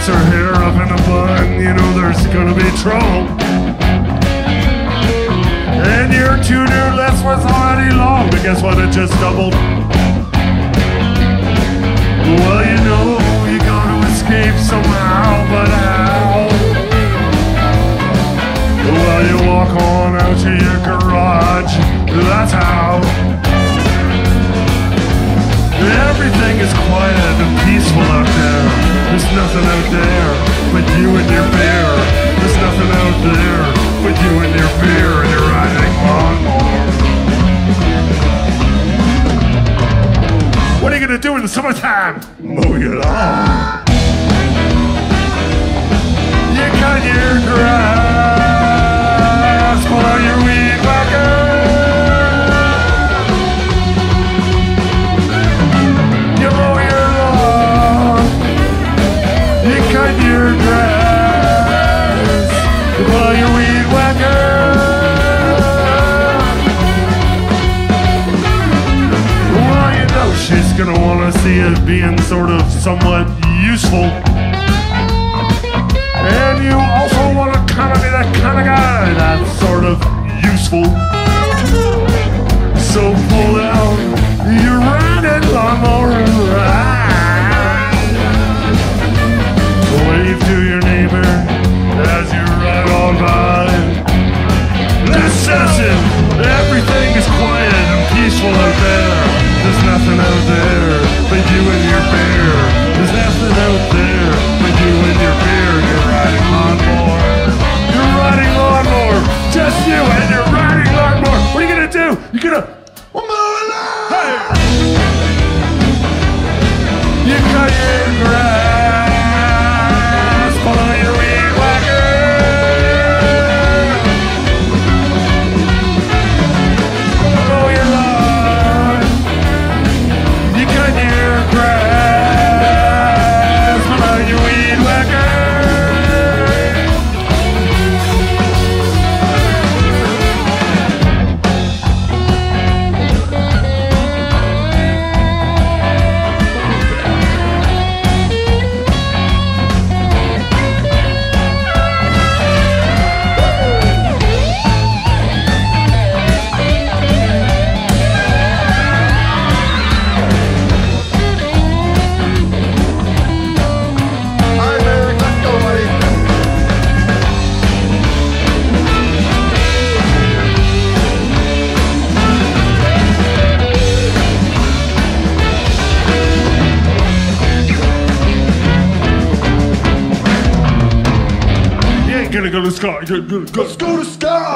puts her hair up in a bun, you know there's gonna be trouble. And your to-do list was already long, but guess what, it just doubled. Well, you know you gotta escape somehow, but how? Well, you walk on out to your garage, that's how. Everything is quiet and peaceful out there. There's nothing out there but you and your beer. There's nothing out there but you and your beer and your riding lawnmower. What are you gonna do in the summertime? Mow your lawn. You cut your grass, pull out your weed whacker. You mow your lawn. You cut your grass, you pull out your weed whacker. Well, you know she's gonna wanna see it being sort of somewhat useful. And you also want to kind of be that kind of guy that's sort of useful. So pull out your riding lawnmower and ride. Wave to your neighbor as you ride on by. Listen, everything is quiet and peaceful out there. There's nothing out there but you and your beer. There's nothing out there but you and your beer. You're riding lawnmower. You're riding lawnmower. Just you and your riding lawnmower. What are you gonna do? You're gonna mow it up. Hey! You cut your grass, pull out your weed whacker. Mow your lawn. You cut your grass, pull out your weed whacker. Gonna go to Scott. Let's go to Scott.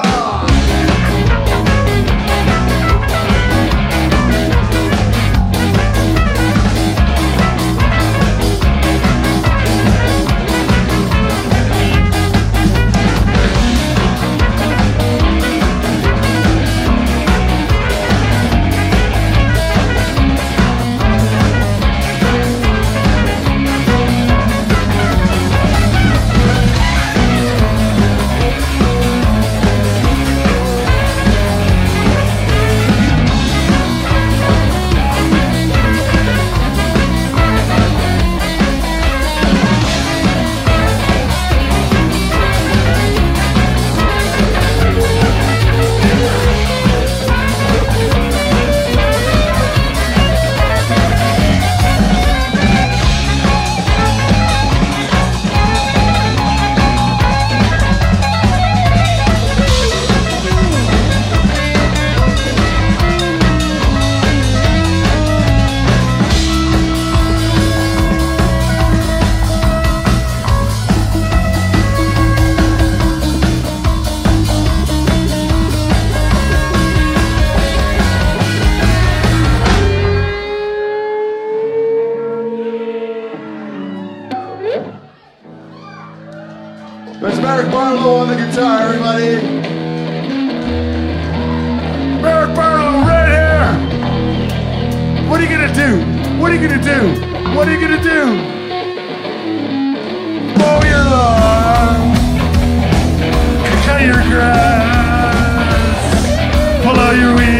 That's Merrick Barlow on the guitar, everybody. Merrick Barlow right here. What are you gonna do? What are you gonna do? What are you gonna do? Mow your lawn. Cut your grass. Pull out your weed.